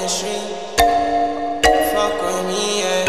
chemistry. Fuck with me, yeah.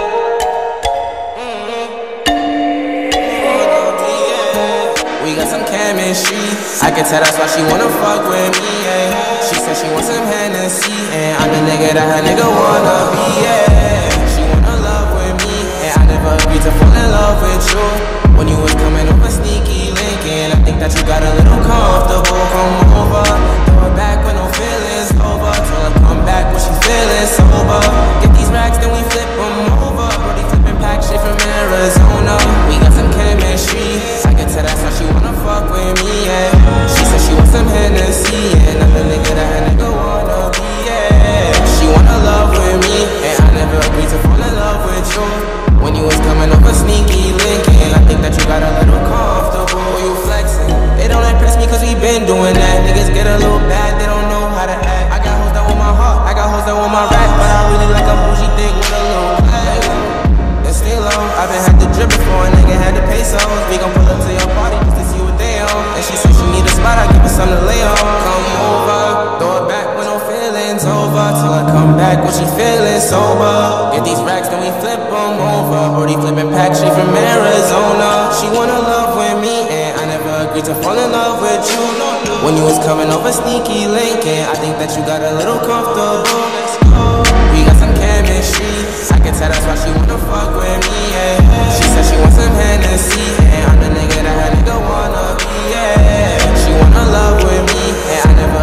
We got some chemistry. I can tell that's why she wanna fuck with me, yeah. She said she wants some Hennessy, and I'm the nigga that her nigga wanna be, yeah. She wanna love with me, and I never agreed to fall in love with you. When you was coming over sneaky linking, I think that you got a little comfortable. Come over, throw it back when no feelings over. Till I come back when she feeling sober. Get these racks, then we flip them over. Brody flipping pack shit from Arizona. We got some chemistry. I can tell that's why she wanna fuck with me, yeah. She said she wants some Hennessy, and I'm the nigga that her nigga wanna be, yeah. She wanna love with me, and I never agreed to fall in love with you. When you was coming over sneaky linking, I think that you got a little comfortable. You flexing, they don't impress me cause we been doing that. Niggas get a little bad, they don't know how to act. I got hoes that want my heart, I got hoes that want my rap, but I really like a bougie thing with a little flag. And stay low, I been had the drip before a nigga had to pay so. We gon' pull up to your party just to see what they on. And she said she need a spot, I give her something to lay on. Come over, throw it back when no feelings over. Till I come back when she feeling sober. Get these racks, then we flip them over. Brody flipping pack, she from Arizona. She wanna love with me, and I never agreed to fall in love with you. When you was coming over sneaky linking, I think that you got a little comfortable. We got some chemistry. I can tell that's why she wanna fuck with me, yeah. She said she wants some Hennessy, and I'm the nigga that her nigga wanna be, yeah. She wanna love with me, and I never